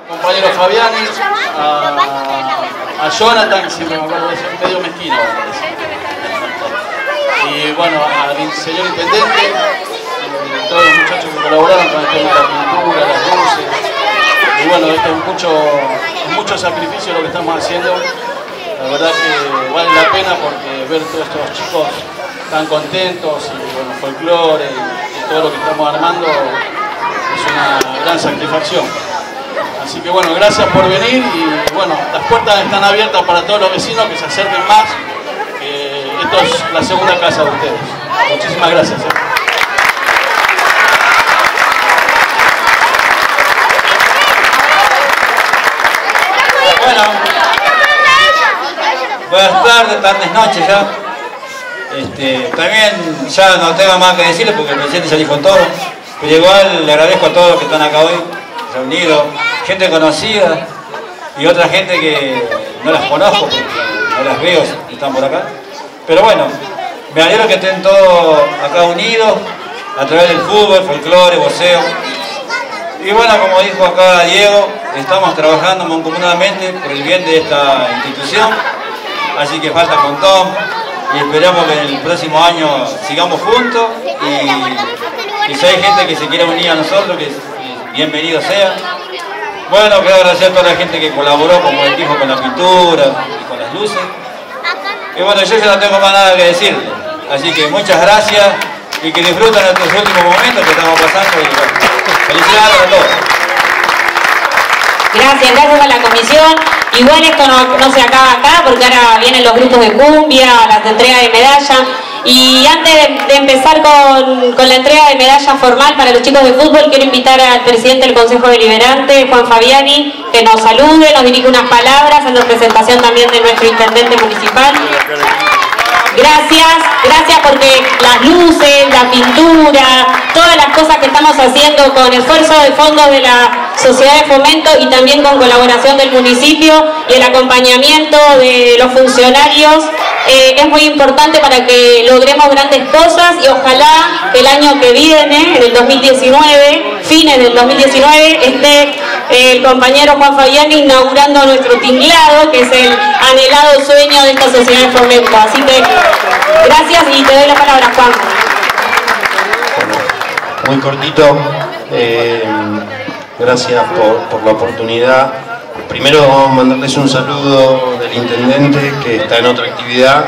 Compañero Fabiani, a Jonathan, siempre me acuerdo de ese medio mezquino. Y bueno, al señor intendente, todos los muchachos que colaboraron con el tema de la pintura, las luces. Y bueno, esto es mucho sacrificio lo que estamos haciendo. La verdad que vale la pena porque ver todos estos chicos tan contentos y bueno, folclore y todo lo que estamos armando es una gran satisfacción. Así que bueno, gracias por venir y bueno, las puertas están abiertas para todos los vecinos que se acerquen más. Esto es la segunda casa de ustedes. Muchísimas gracias. Bueno, buenas tardes, tardes, noches ya. También ya no tengo más que decirle porque el presidente ya dijo todo. Pero igual le agradezco a todos los que están acá hoy, reunidos, gente conocida y otra gente que no las conozco porque no las veo y están por acá. Pero bueno, me alegro que estén todos acá unidos a través del fútbol, folclore, boxeo. Y bueno, como dijo acá Diego, estamos trabajando mancomunadamente por el bien de esta institución. Así que falta con Tom y esperamos que en el próximo año sigamos juntos y si hay gente que se quiera unir a nosotros, que bienvenido sea. Bueno, quiero agradecer a toda la gente que colaboró, como él dijo, con la pintura y con las luces. Y bueno, yo ya no tengo más nada que decirle. Así que muchas gracias y que disfruten estos últimos momentos que estamos pasando. Y bueno, felicidades a todos. Gracias a la comisión. Igual esto no se acaba acá porque ahora vienen los grupos de cumbia, las entregas de medalla. Y antes de empezar con la entrega de medalla formal para los chicos de fútbol, quiero invitar al presidente del Consejo Deliberante, Juan Fabiani, que nos salude, nos dirige unas palabras en representación también de nuestro intendente municipal. Gracias porque las luces, la pintura, todas las cosas que estamos haciendo con esfuerzo de fondos de la Sociedad de Fomento y también con colaboración del municipio y el acompañamiento de los funcionarios es muy importante para que logremos grandes cosas y ojalá que el año que viene, en el 2019, fines del 2019, esté el compañero Juan Fabiani inaugurando nuestro tinglado, que es el anhelado sueño de esta Sociedad de Fomento. Así que gracias y te doy la palabra, Juan. Muy cortito, gracias por la oportunidad. Primero mandarles un saludo del intendente que está en otra actividad.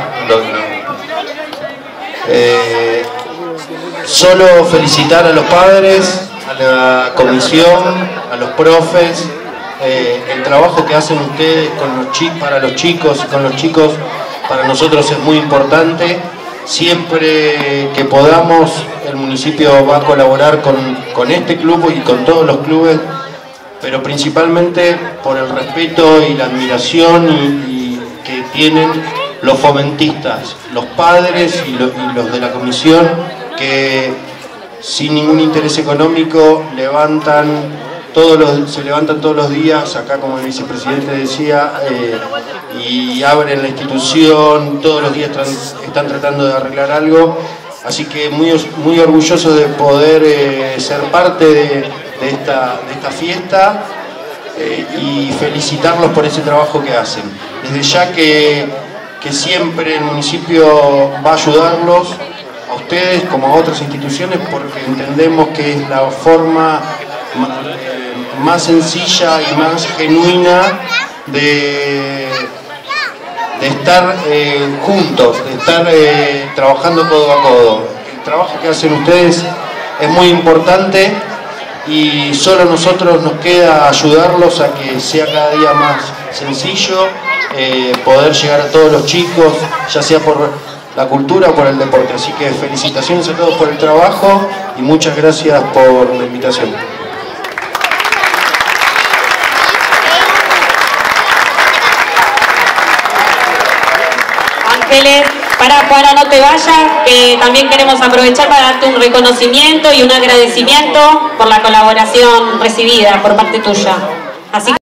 Solo felicitar a los padres, a la comisión, a los profes, el trabajo que hacen ustedes para los chicos y con los chicos para nosotros es muy importante. Siempre que podamos, el municipio va a colaborar con este club y con todos los clubes, pero principalmente por el respeto y la admiración que tienen los fomentistas, los padres y los de la comisión, que sin ningún interés económico se levantan todos los días, acá como el vicepresidente decía, y abren la institución, todos los días están tratando de arreglar algo, así que muy orgulloso de poder ser parte de esta fiesta y felicitarlos por ese trabajo que hacen. Desde ya que siempre el municipio va a ayudarlos, a ustedes como a otras instituciones, porque entendemos que es la forma más sencilla y más genuina de estar juntos, de estar trabajando codo a codo. El trabajo que hacen ustedes es muy importante y solo a nosotros nos queda ayudarlos a que sea cada día más sencillo poder llegar a todos los chicos, ya sea por la cultura o por el deporte. Así que felicitaciones a todos por el trabajo y muchas gracias por la invitación. Ángeles, para no te vayas, que también queremos aprovechar para darte un reconocimiento y un agradecimiento por la colaboración recibida por parte tuya. Así